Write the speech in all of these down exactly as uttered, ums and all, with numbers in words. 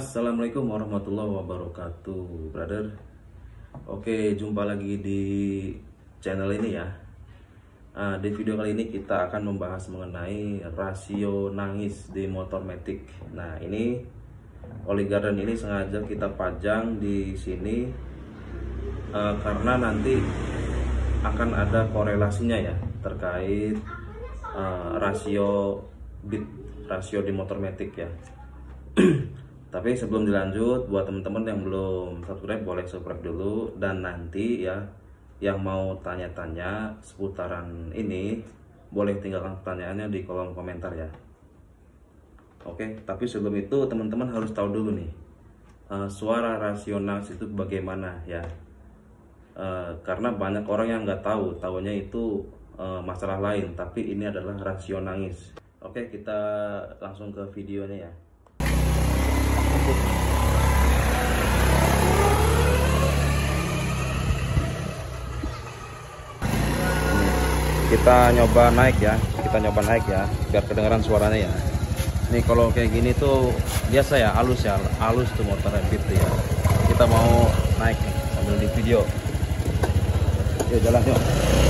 Assalamualaikum warahmatullahi wabarakatuh, brother. Oke, jumpa lagi di channel ini ya. Nah, di video kali ini kita akan membahas mengenai rasio nangis di motor matic. Nah, ini oli garden ini sengaja kita pajang di sini uh, karena nanti akan ada korelasinya ya terkait uh, rasio bit rasio di motor matic ya. Tapi sebelum dilanjut, buat teman-teman yang belum subscribe boleh subscribe dulu, dan nanti ya yang mau tanya-tanya seputaran ini boleh tinggalkan pertanyaannya di kolom komentar ya. Oke, tapi sebelum itu teman-teman harus tahu dulu nih uh, suara rasio nangis itu bagaimana ya. Uh, karena banyak orang yang nggak tahu, tahunya itu uh, masalah lain, tapi ini adalah rasio nangis. Oke, kita langsung ke videonya ya. Kita nyoba naik ya, kita nyoba naik ya, biar kedengaran suaranya ya. Nih kalau kayak gini tuh biasa ya, halus ya, halus tuh motor rapid ya. Kita mau naik nih sambil di video. Yuk jalan yuk.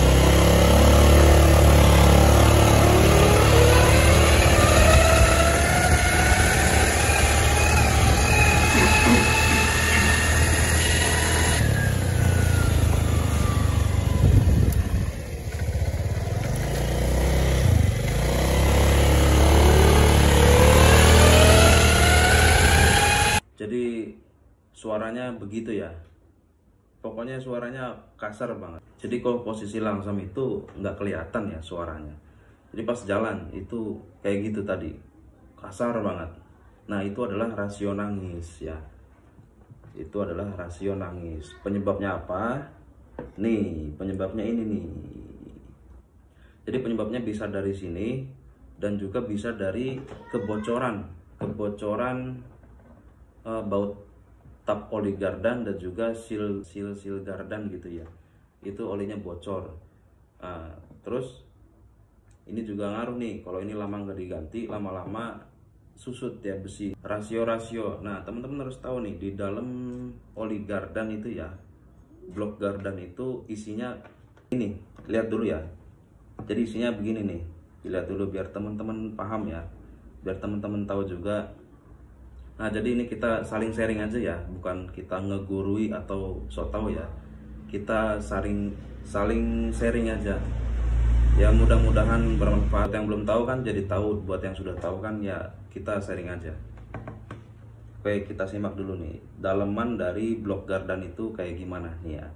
Jadi suaranya begitu ya, pokoknya suaranya kasar banget. Jadi kalau posisi langsam itu nggak kelihatan ya suaranya. Jadi pas jalan itu kayak gitu tadi, kasar banget. Nah itu adalah rasio nangis ya. Itu adalah rasio nangis. Penyebabnya apa? Nih penyebabnya ini nih. Jadi penyebabnya bisa dari sini dan juga bisa dari kebocoran, kebocoran Uh, baut tap oli gardan dan juga seal seal seal gardan gitu ya, itu olinya bocor. Uh, terus ini juga ngaruh nih, kalau ini lama nggak diganti lama-lama susut ya besi. Rasio-rasio, nah teman-teman harus tahu nih, di dalam oli gardan itu ya, blok gardan itu isinya ini, lihat dulu ya. Jadi isinya begini nih, dilihat dulu biar teman-teman paham ya, biar teman-teman tahu juga. Nah jadi ini kita saling sharing aja ya, bukan kita ngegurui atau sok tahu ya. Kita saling saling sharing aja. Ya mudah-mudahan bermanfaat. Yang belum tahu kan jadi tahu, buat yang sudah tahu kan ya kita sharing aja. Oke, kita simak dulu nih daleman dari blok gardan itu kayak gimana nih ya.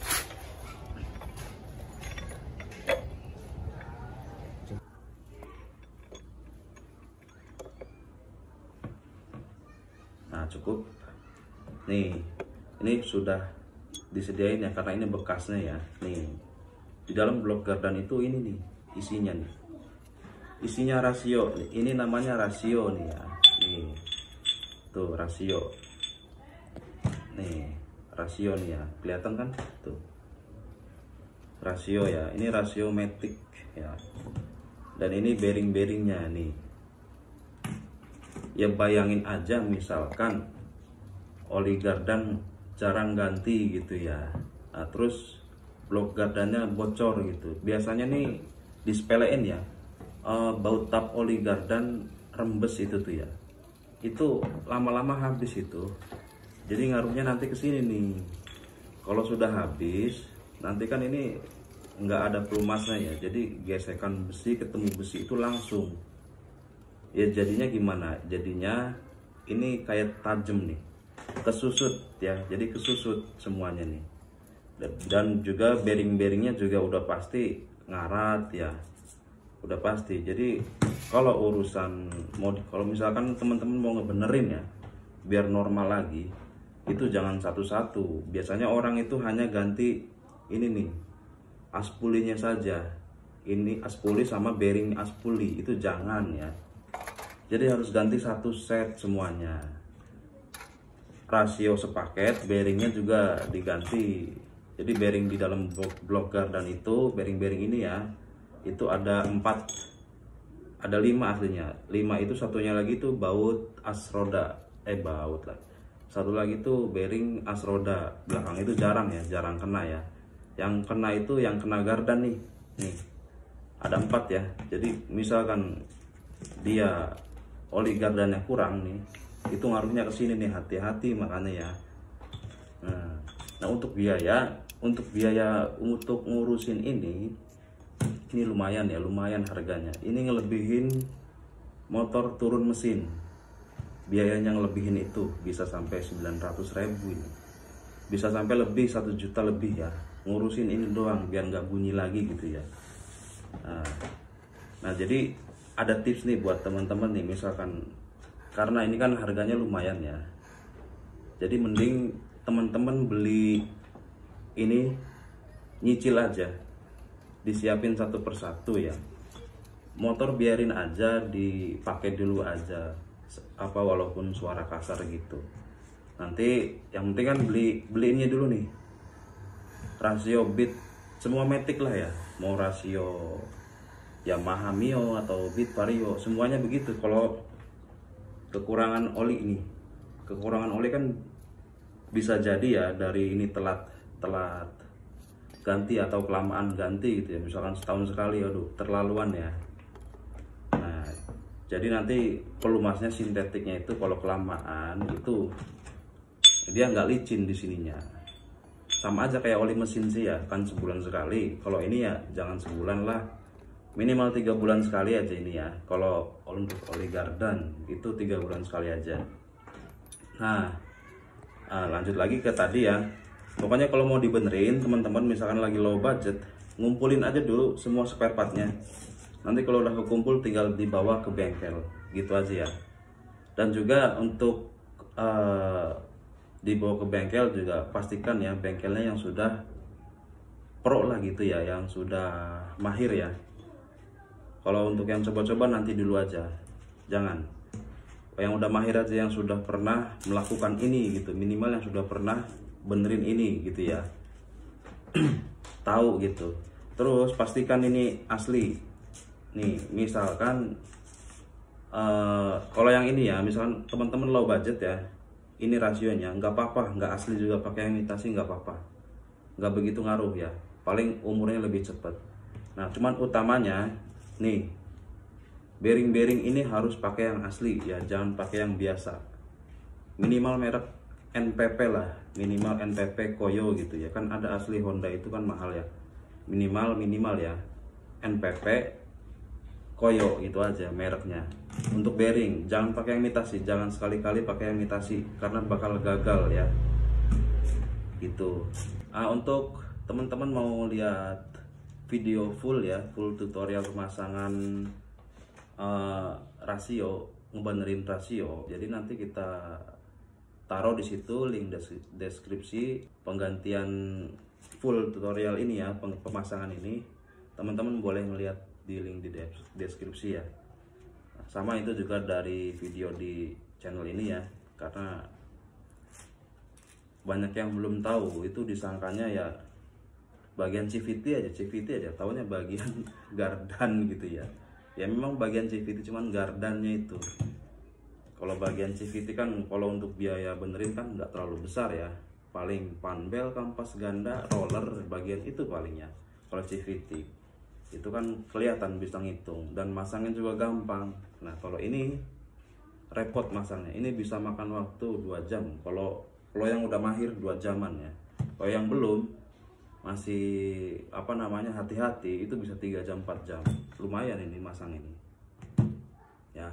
Nah cukup nih, ini sudah disediain ya karena ini bekasnya ya. Nih di dalam blok gardan itu ini nih isinya nih, isinya rasio. Ini namanya rasio nih ya. Nih tuh rasio, nih rasio nih ya, kelihatan kan tuh rasio ya. Ini rasio matic ya, dan ini bearing-bearingnya nih. Ya bayangin aja misalkan oli gardan jarang ganti gitu ya, nah, terus blok gardannya bocor gitu. Biasanya nih disepelein ya, uh, baut tap oli gardan rembes itu tuh ya, itu lama-lama habis itu. Jadi ngaruhnya nanti ke sini nih. Kalau sudah habis nanti kan ini nggak ada pelumasnya ya, jadi gesekan besi ketemu besi itu langsung. Ya jadinya gimana? Jadinya ini kayak tajam nih, kesusut ya, jadi kesusut semuanya nih. Dan juga bearing-bearingnya juga udah pasti ngarat ya, udah pasti. Jadi kalau urusan mau, kalau misalkan teman-teman mau ngebenerin ya biar normal lagi, itu jangan satu-satu. Biasanya orang itu hanya ganti ini nih aspulinya saja, ini aspuli sama bearing aspuli, itu jangan ya. Jadi harus ganti satu set semuanya. Rasio sepaket, bearingnya juga diganti. Jadi bearing di dalam blok gardan itu, bearing-bearing ini ya, itu ada empat, ada lima aslinya. Lima itu satunya lagi tuh baut as roda. eh baut lah. Satu lagi tuh bearing as roda belakang itu jarang ya, jarang kena ya. Yang kena itu yang kena gardan nih. Nih. Ada empat ya. Jadi misalkan dia oli gardannya kurang nih, itu ngaruhnya ke sini nih, hati-hati makanya ya. Nah, nah untuk biaya, untuk biaya untuk ngurusin ini, ini lumayan ya, lumayan harganya. Ini ngelebihin motor turun mesin. Biayanya ngelebihin itu bisa sampai sembilan ratus ribu ini. Bisa sampai lebih satu juta lebih ya. Ngurusin ini doang biar nggak bunyi lagi gitu ya. Nah, nah jadi ada tips nih buat teman-teman nih, misalkan karena ini kan harganya lumayan ya. Jadi mending teman-teman beli ini nyicil aja. Disiapin satu persatu ya. Motor biarin aja dipakai dulu aja. Apa walaupun suara kasar gitu. Nanti yang penting kan beli beliinnya dulu nih. Rasio beat semua matic lah ya. Mau rasio Yamaha Mio atau Beat Vario, semuanya begitu. Kalau kekurangan oli ini, kekurangan oli kan bisa jadi ya dari ini telat telat ganti atau kelamaan ganti gitu ya. Misalkan setahun sekali, aduh terlaluan ya. Nah, jadi nanti pelumasnya sintetiknya itu kalau kelamaan itu dia nggak licin di sininya. Sama aja kayak oli mesin sih ya, kan sebulan sekali. Kalau ini ya jangan sebulan lah, minimal tiga bulan sekali aja ini ya. Kalau untuk oli gardan itu tiga bulan sekali aja. Nah, nah lanjut lagi ke tadi ya. Pokoknya kalau mau dibenerin teman-teman, misalkan lagi low budget, ngumpulin aja dulu semua spare partnya. Nanti kalau udah kekumpul tinggal dibawa ke bengkel, gitu aja ya. Dan juga untuk uh, dibawa ke bengkel juga pastikan ya bengkelnya yang sudah pro lah gitu ya, yang sudah mahir ya. Kalau untuk yang coba-coba nanti dulu aja, jangan. Yang udah mahir aja, yang sudah pernah melakukan ini gitu, minimal yang sudah pernah benerin ini gitu ya. Tahu gitu. Terus pastikan ini asli. Nih, misalkan uh, kalau yang ini ya, misalkan teman-teman low budget ya, ini rasionya nggak apa-apa, nggak asli juga pakai yang imitasi nggak apa-apa, nggak begitu ngaruh ya. Paling umurnya lebih cepat. Nah, cuman utamanya nih, bearing-bearing ini harus pakai yang asli ya, jangan pakai yang biasa. Minimal merek N P P lah, minimal N P P Koyo gitu ya. Kan ada asli Honda itu kan mahal ya. Minimal minimal ya N P P Koyo gitu aja mereknya. Untuk bearing jangan pakai yang imitasi, jangan sekali-kali pakai yang imitasi karena bakal gagal ya. Gitu. Ah, untuk teman-teman mau lihat video full ya, full tutorial pemasangan uh, rasio, ngebenerin rasio. Jadi nanti kita taruh di situ link deskripsi penggantian full tutorial ini ya, pemasangan ini. Teman-teman boleh melihat di link di deskripsi ya. Sama itu juga dari video di channel ini ya, karena banyak yang belum tahu, itu disangkanya ya bagian C V T aja, C V T aja, taunya bagian gardan gitu ya. Ya memang bagian C V T cuman gardannya itu. Kalau bagian C V T kan kalau untuk biaya benerin kan nggak terlalu besar ya, paling panbel, kampas ganda, roller, bagian itu palingnya. Kalau C V T itu kan kelihatan bisa ngitung dan masangnya juga gampang. Nah kalau ini repot masangnya, ini bisa makan waktu dua jam. Kalau kalau yang udah mahir dua jaman ya. Kalau yang belum masih apa namanya hati-hati itu bisa tiga jam empat jam. Lumayan ini masang ini. Ya.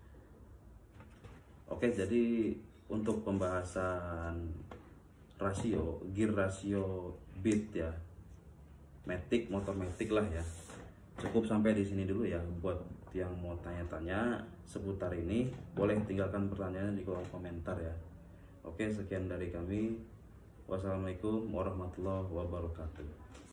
Oke, jadi untuk pembahasan rasio, gear rasio Beat ya. Matic, motor Matic lah ya. Cukup sampai di sini dulu ya. Buat yang mau tanya-tanya seputar ini, boleh tinggalkan pertanyaannya di kolom komentar ya. Oke, sekian dari kami. Wassalamualaikum warahmatullahi wabarakatuh.